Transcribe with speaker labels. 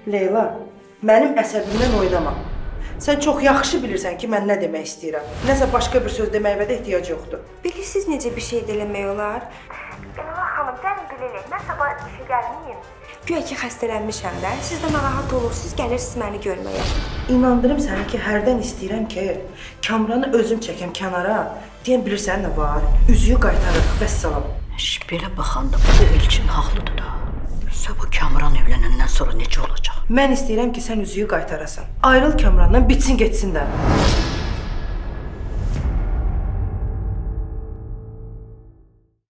Speaker 1: Leyla, mənim əsəbimdən oynama. Sən çox yaxşı bilirsən ki, mən nə demək istəyirəm. Nəsə başqa bir söz deməyimə də ehtiyac yoxdur.
Speaker 2: Bilirsiniz necə bir şey də eləmək olar?
Speaker 3: Elva xanım, gəlin bilək. Mən sabah işə gəlməyim.
Speaker 2: Güya ki xəstələnmişəm də. Siz də narahat olursunuz, gəlirsiniz məni görməyə.
Speaker 1: İnandırım səni ki, hərdən istəyirəm ki, Kamranı özüm çəkəm kənara. Deyən bilirsən nə var? Üzüyü qaytarırıq, vəssalam.
Speaker 4: Belə baxanda bu Elçin haqlıdır da. Sabah Kamran evlənəndən sonra necə olacaq?
Speaker 1: Mən istəyirəm ki, sən üzüyü qaytarasan. Ayrıl Kamrandan, bitsin getsin də.